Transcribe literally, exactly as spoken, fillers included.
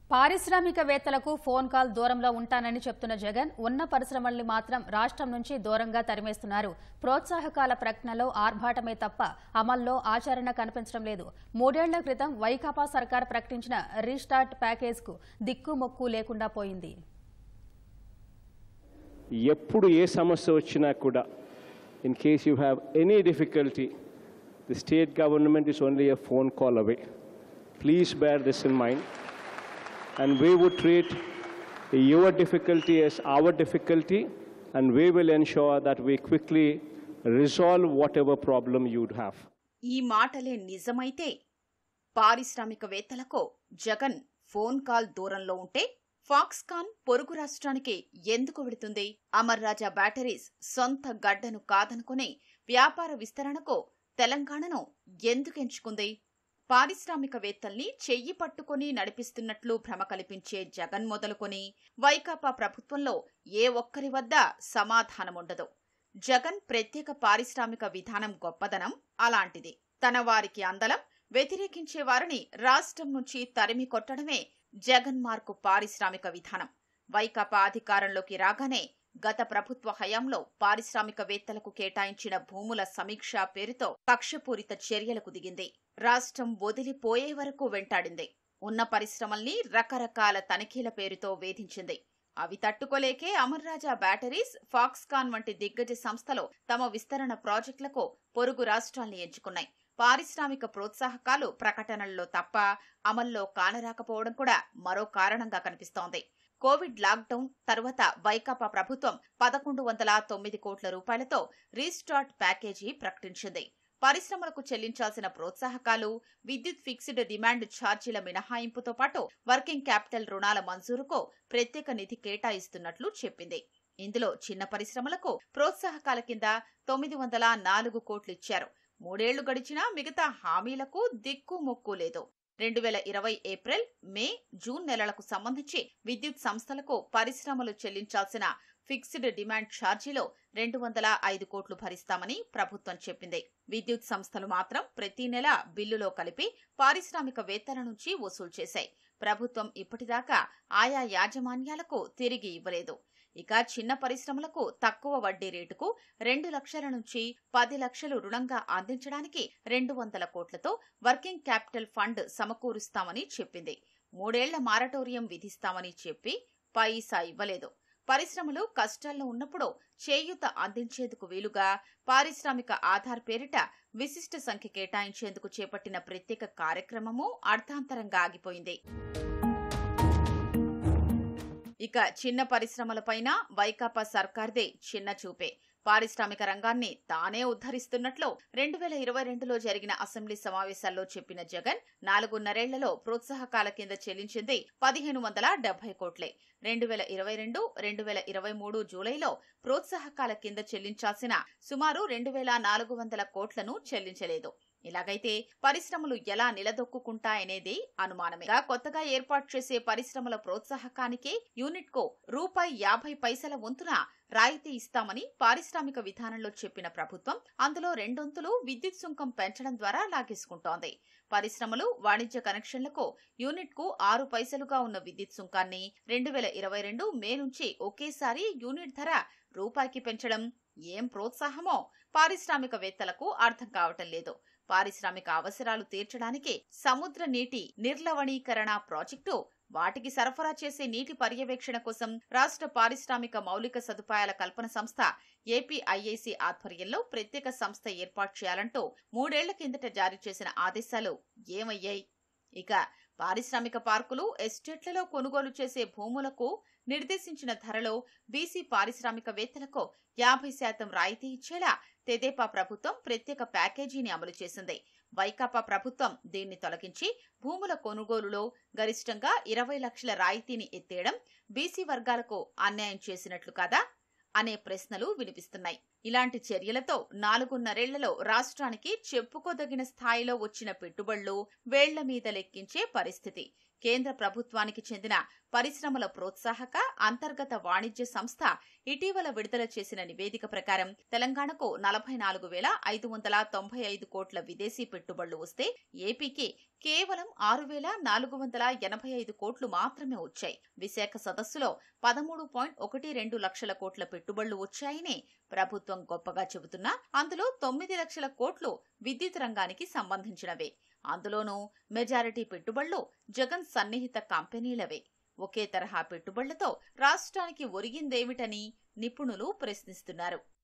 పారిశ్రామికవేత్తలకు phone call దూరంలో ఉంటానని చెప్తున్న జగన్ ఉన్న పరిశ్రమల్ని మాత్రం రాష్ట్రం నుంచి దూరంగా తరిమేస్తున్నారు. ప్రోత్సాహకాల ప్రకటనలో ఆర్భాటమే తప్ప అమల్లో ఆచరణ కనిపించడం లేదు. మూడేళ్ల క్రితం వైకాపా సర్కార్ ప్రకటించిన రీస్టార్ట్ ప్యాకేజ్కు దిక్కుమొక్కు లేకుండా పోయింది. ఎప్పుడు ఏ సమస్య వచ్చినా కూడా in case you have any difficulty the state government is only a phone call away. Please bear this in mind. And we would treat your difficulty as our difficulty, and we will ensure that we quickly resolve whatever problem you'd have. ఈ మాటలే నిజమైతే పారిశ్రామికవేత్తలకు Jagan phone call దూరంలో ఉంటే Foxconn పొరుగు రాష్ట్రానికి ఎందుకు వెళుతుంది? అమర్ రాజా బ్యాటరీస్ సొంత గడ్డను కాదనుకుని వ్యాపార విస్తరణకు తెలంగాణను ఎందుకు ఎంచుకుంది? పారిశ్రామికవేత్తల్ని చెయ్యి పట్టుకుని నడిపిస్తున్నట్లు భ్రమ కల్పించే జగన్ మొదలుకొని వైకాపా ప్రభుత్వంలో ఏ ఒక్కరి వద్ద సమాధానముండదు. జగన్ ప్రత్యేక పారిశ్రామిక విధానం గొప్పదనం అలాంటిది. తన వారికి అందలం వ్యతిరేకించే వారిని రాష్ట్రం నుంచి తరిమి కొట్టడమే జగన్ మార్కు పారిశ్రామిక విధానం. వైకాపా అధికారంలోకి రాగానే గత ప్రభుత్వ హయాంలో పారిశ్రామికవేత్తలకు కేటాయించిన భూముల సమీక్ష పేరుతో కక్షపూరిత చర్యలకు దిగింది. రాష్ట్రం వదిలిపోయే వరకు వెంటాడింది. ఉన్న పరిశ్రమల్ని రకరకాల తనిఖీల పేరుతో వేధించింది. అవి తట్టుకోలేకే అమర్ రాజా బ్యాటరీస్, ఫాక్స్కాన్ వంటి దిగ్గజ సంస్థలు తమ విస్తరణ ప్రాజెక్టులకు పొరుగు రాష్ట్రాల్ని ఎంచుకున్నాయి. పారిశ్రామిక ప్రోత్సాహకాలు ప్రకటనల్లో తప్ప అమల్లో కానరాకపోవడం కూడా మరో కారణంగా కనిపిస్తోంది. కోవిడ్ లాక్డౌన్ తర్వాత వైకాపా ప్రభుత్వం పదకొండు వందల తొమ్మిది కోట్ల రూపాయలతో రీస్టార్ట్ ప్యాకేజీ ప్రకటించింది. పరిశ్రమలకు చెల్లించాల్సిన ప్రోత్సాహకాలు, విద్యుత్ ఫిక్స్డ్ డిమాండ్ ఛార్జీల మినహాయింపుతో పాటు వర్కింగ్ క్యాపిటల్ రుణాల మంజూరుకు ప్రత్యేక నిధి కేటాయిస్తున్నట్లు చెప్పింది. ఇందులో చిన్న పరిశ్రమలకు ప్రోత్సాహకాల కింద తొమ్మిది వందల నాలుగు కోట్లు ఇచ్చారు. మూడేళ్లు గడిచినా మిగతా హామీలకు దిక్కు మొక్కు లేదు. రెండు వేల ఇరవై ఏప్రిల్, మే, జూన్ నెలలకు సంబంధించి విద్యుత్ సంస్థలకు పరిశ్రమలు చెల్లించాల్సిన ఫిక్స్డ్ డిమాండ్ ఛార్జీలో రెండు వందల ఐదు కోట్లు భరిస్తామని ప్రభుత్వం చెప్పింది. విద్యుత్ సంస్థలు మాత్రం ప్రతి నెల బిల్లులో కలిపి పారిశ్రామికవేత్తల నుంచి వసూలు చేశాయి. ప్రభుత్వం ఇప్పటిదాకా ఆయా యాజమాన్యాలకు తిరిగి ఇవ్వలేదు. ఇక చిన్న పరిశ్రమలకు తక్కువ వడ్డీ రేటుకు రెండు లక్షల నుంచి పది లక్షలు రుణంగా అందించడానికి రెండు వందల కోట్లతో వర్కింగ్ క్యాపిటల్ ఫండ్ సమకూరుస్తామని చెప్పింది. మూడేళ్ల మారటోరియం విధిస్తామని చెప్పి పైసా ఇవ్వలేదు. పరిశ్రమలు కష్టాల్లో ఉన్నప్పుడు చేయూత అందించేందుకు వీలుగా పారిశ్రామిక ఆధార్ పేరిట విశిష్ట సంఖ్య కేటాయించేందుకు చేపట్టిన ప్రత్యేక కార్యక్రమము అర్థాంతరంగా ఆగిపోయింది. ఇక చిన్న పరిశ్రమలపైన వైకాపా సర్కార్దే చిన్న చూపే. పారిశ్రామిక రంగాన్ని తానే ఉద్ధరిస్తున్నట్లు రెండు వేల ఇరవై రెండులో జరిగిన అసెంబ్లీ సమావేశాల్లో చెప్పిన జగన్ నాలుగున్నరేళ్లలో ప్రోత్సాహకాల కింద చెల్లించింది పదిహేను వందల డెబ్బై కోట్లే. రెండు వేల ఇరవై రెండు రెండు వేల ఇరవై మూడు జూలైలో ప్రోత్సాహకాల కింద చెల్లించాల్సిన సుమారు రెండు వేల నాలుగు వందల కోట్లను చెల్లించలేదు. ఇలాగైతే పరిశ్రమలు ఎలా నిలదొక్కుంటాయనేది అనుమానమే. కొత్తగా ఏర్పాటు చేసే పరిశ్రమల ప్రోత్సాహకానికే యూనిట్ కు రూపాయి యాభై పైసల వంతున రాయితీ ఇస్తామని పారిశ్రామిక విధానంలో చెప్పిన ప్రభుత్వం అందులో రెండొంతులు విద్యుత్ సుంకం పెంచడం ద్వారా లాగేసుకుంటోంది. పరిశ్రమలు, వాణిజ్య కనెక్షన్లకు యూనిట్ కు ఆరు పైసలుగా ఉన్న విద్యుత్ సుంకాన్ని రెండు వేల ఇరవై రెండు మే నుంచి ఒకేసారి యూనిట్ ధర రూపాయికి పెంచడం ఏం ప్రోత్సాహమో పారిశ్రామికవేత్తలకు అర్థం కావటం లేదు. పారిశ్రామిక అవసరాలు తీర్చడానికి సముద్ర నీటి నిర్లవణీకరణ ప్రాజెక్టు, వాటికి సరఫరా చేసే నీటి పర్యవేక్షణ కోసం రాష్ట్ర పారిశ్రామిక మౌలిక సదుపాయాల కల్పన సంస్థ ఏపీఐఐసి ఆధ్వర్యంలో ప్రత్యేక సంస్థ ఏర్పాటు చేయాలంటూ మూడేళ్ల కిందట జారీ చేసిన ఆదేశాలు ఏమయ్యాయి? ఇక పారిశ్రామిక పార్కులు, ఎస్టేట్లలో కొనుగోలు చేసే భూములకు నిర్దేశించిన ధరలో బీసీ పారిశ్రామికవేత్తలకు యాభై శాతం రాయితీ ఇచ్చేలా తెదేపా ప్రభుత్వం ప్రత్యేక ప్యాకేజీని అమలు చేసింది. వైకాపా ప్రభుత్వం దీన్ని తొలగించి భూముల కొనుగోలులో గరిష్టంగా ఇరవై లక్షల రాయితీని ఎత్తేయడం బీసీ వర్గాలకు అన్యాయం చేసినట్లు కాదా అనే ప్రశ్నలు వినిపిస్తున్నాయి. ఇలాంటి చర్యలతో నాలుగున్నరేళ్లలో రాష్ట్రానికి చెప్పుకోదగిన స్థాయిలో వచ్చిన పెట్టుబడులు వేళ్ల మీద లెక్కించే పరిస్థితి. కేంద్ర ప్రభుత్వానికి చెందిన పరిశ్రమల ప్రోత్సాహక అంతర్గత వాణిజ్య సంస్థ ఇటీవల విడుదల చేసిన నివేదిక ప్రకారం తెలంగాణకు నలభై నాలుగు వేల ఐదు వందల తొంభై ఐదు కోట్ల విదేశీ పెట్టుబడులు వస్తే ఏపీకి కేవలం ఆరు వేల నాలుగు వందల ఎనభై ఐదు కోట్లు మాత్రమే వచ్చాయి. విశాఖ సదస్సులో పదమూడు పాయింట్ ఒకటి రెండు లక్షల కోట్ల పెట్టుబడులు వచ్చాయని ప్రభుత్వం గొప్పగా చెబుతున్నా అందులో తొమ్మిది లక్షల కోట్లు విద్యుత్ రంగానికి సంబంధించినవే. అందులోనూ మెజారిటీ పెట్టుబడులు జగన్ సన్నిహిత కంపెనీలవే. ఒకే తరహా పెట్టుబడులతో రాష్ట్రానికి ఒరిగిందేమిటని నిపుణులు ప్రశ్నిస్తున్నారు.